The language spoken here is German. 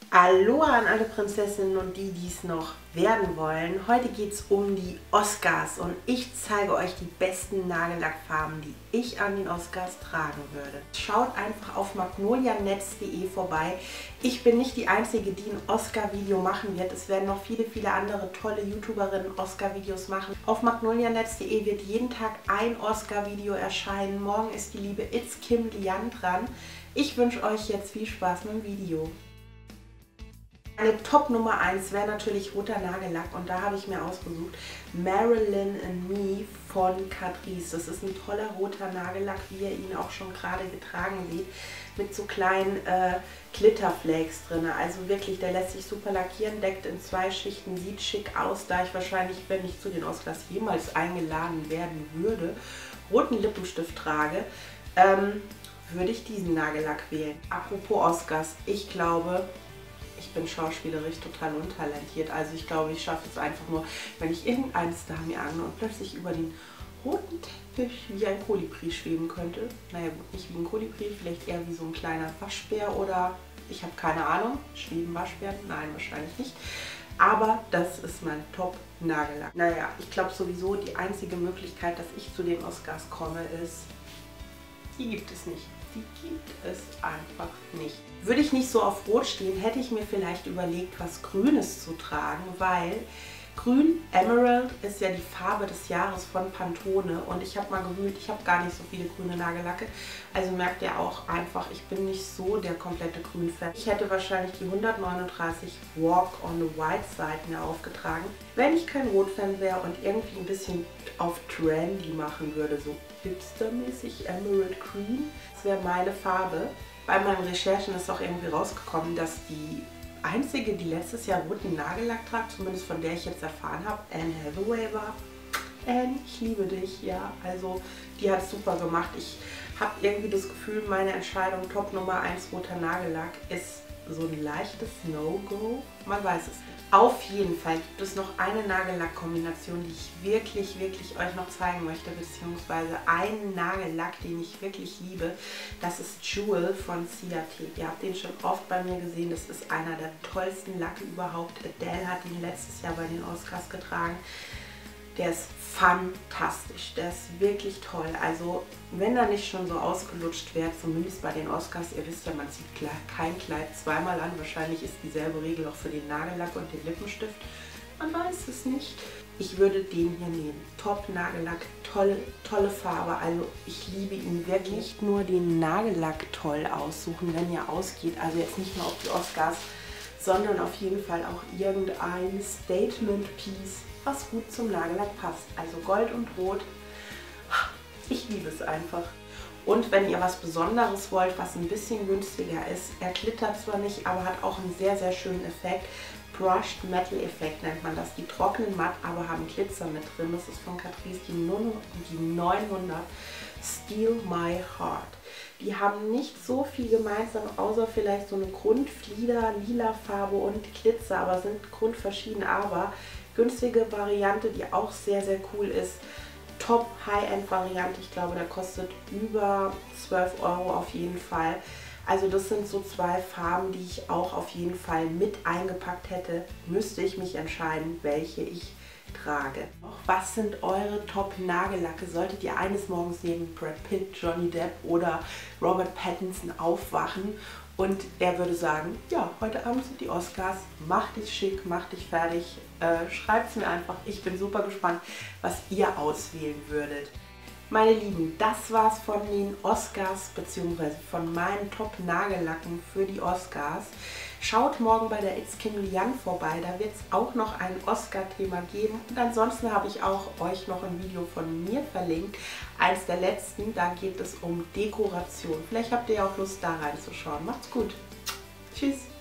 Aloha an alle Prinzessinnen und die, die es noch werden wollen. Heute geht es um die Oscars und ich zeige euch die besten Nagellackfarben, die ich an den Oscars tragen würde. Schaut einfach auf magnolianetz.de vorbei. Ich bin nicht die Einzige, die ein Oscar-Video machen wird. Es werden noch viele andere tolle YouTuberinnen Oscar-Videos machen. Auf magnolianetz.de wird jeden Tag ein Oscar-Video erscheinen. Morgen ist die liebe It's Kim Lian dran. Ich wünsche euch jetzt viel Spaß mit dem Video. Meine Top Nummer 1 wäre natürlich roter Nagellack und da habe ich mir ausgesucht Marilyn and Me von Catrice. Das ist ein toller roter Nagellack, wie ihr ihn auch schon gerade getragen seht, mit so kleinen Glitterflakes drin. Also wirklich, der lässt sich super lackieren, deckt in 2 Schichten, sieht schick aus, da ich wahrscheinlich, wenn ich zu den Oscars jemals eingeladen werden würde, roten Lippenstift trage, würde ich diesen Nagellack wählen. Apropos Oscars, ich glaube, ich bin schauspielerisch total untalentiert, also ich glaube, ich schaffe es einfach nur, wenn ich irgendeinen Star mir ange und plötzlich über den roten Teppich wie ein Kolibri schweben könnte. Naja gut, nicht wie ein Kolibri, vielleicht eher wie so ein kleiner Waschbär oder, ich habe keine Ahnung, schweben Waschbären? Nein, wahrscheinlich nicht. Aber das ist mein Top-Nagellack. Naja, ich glaube sowieso, die einzige Möglichkeit, dass ich zu den Oscars komme, ist, die gibt es nicht. Die gibt es einfach nicht. Würde ich nicht so auf Rot stehen, hätte ich mir vielleicht überlegt, was Grünes zu tragen, weil Grün, Emerald, ist ja die Farbe des Jahres von Pantone und ich habe mal gewühlt, ich habe gar nicht so viele grüne Nagellacke, also merkt ihr auch einfach, ich bin nicht so der komplette Grün-Fan. Ich hätte wahrscheinlich die 139 Walk on the White Side mir aufgetragen, wenn ich kein Rot-Fan wäre und irgendwie ein bisschen auf Trendy machen würde, so hipstermäßig Emerald Green. Das wäre meine Farbe. Bei meinen Recherchen ist auch irgendwie rausgekommen, dass die einzige, die letztes Jahr roten Nagellack tragt, zumindest von der ich jetzt erfahren habe, Anne Hathaway war. Anne, ich liebe dich, ja, also die hat es super gemacht. Ich habe irgendwie das Gefühl, meine Entscheidung Top Nummer 1 roter Nagellack ist so ein leichtes No-Go. Man weiß es nicht. Auf jeden Fall gibt es noch eine Nagellack-Kombination, die ich wirklich euch noch zeigen möchte, beziehungsweise einen Nagellack, den ich wirklich liebe. Das ist Jewel von Ciaté. Ihr habt den schon oft bei mir gesehen. Das ist einer der tollsten Lacke überhaupt. Adele hat ihn letztes Jahr bei den Oscars getragen. Der ist fantastisch, der ist wirklich toll. Also wenn er nicht schon so ausgelutscht wäre, zumindest bei den Oscars, ihr wisst ja, man zieht kein Kleid zweimal an. Wahrscheinlich ist dieselbe Regel auch für den Nagellack und den Lippenstift. Man weiß es nicht. Ich würde den hier nehmen. Top Nagellack, tolle Farbe. Also ich liebe ihn wirklich. Nicht nur den Nagellack toll aussuchen, wenn ihr ausgeht. Also jetzt nicht nur auf die Oscars, sondern auf jeden Fall auch irgendein Statement-Piece, was gut zum Nagellack passt. Also Gold und Rot, ich liebe es einfach. Und wenn ihr was Besonderes wollt, was ein bisschen günstiger ist, er glittert zwar nicht, aber hat auch einen sehr schönen Effekt. Brushed Metal Effekt nennt man das. Die trocknen matt, aber haben Glitzer mit drin. Das ist von Catrice die 900 Steal My Heart. Die haben nicht so viel gemeinsam, außer vielleicht so eine Grundflieder, lila Farbe und Glitzer, aber sind grundverschieden. Aber günstige Variante, die auch sehr cool ist. Top High-End Variante, ich glaube, der kostet über 12 Euro auf jeden Fall. Also das sind so 2 Farben, die ich auch auf jeden Fall mit eingepackt hätte. Müsste ich mich entscheiden, welche ich trage. Was sind eure Top-Nagellacke? Solltet ihr eines Morgens neben Brad Pitt, Johnny Depp oder Robert Pattinson aufwachen und er würde sagen, ja, heute Abend sind die Oscars, mach dich schick, mach dich fertig, schreibt es mir einfach. Ich bin super gespannt, was ihr auswählen würdet. Meine Lieben, das war's von den Oscars bzw. von meinen Top-Nagellacken für die Oscars. Schaut morgen bei der It's Kim Lian vorbei, da wird es auch noch ein Oscar-Thema geben. Und ansonsten habe ich auch euch noch ein Video von mir verlinkt, eins der letzten, da geht es um Dekoration. Vielleicht habt ihr ja auch Lust, da reinzuschauen. Macht's gut. Tschüss.